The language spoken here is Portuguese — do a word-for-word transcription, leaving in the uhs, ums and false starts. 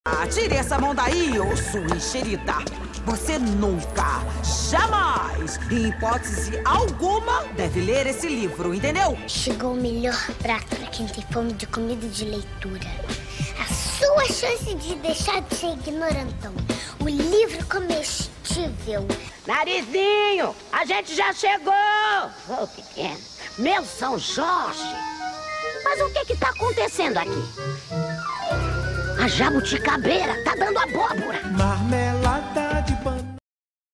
Ah, tire essa mão daí, ô sua enxerida. Você nunca, jamais, em hipótese alguma, deve ler esse livro, entendeu? Chegou o melhor prato para quem tem fome de comida e de leitura. A sua chance de deixar de ser ignorantão. O livro comestível. Narizinho, a gente já chegou! Ô, pequeno, meu São Jorge. Mas o que que tá acontecendo aqui? A jabuticabeira tá dando abóbora. Marmelo.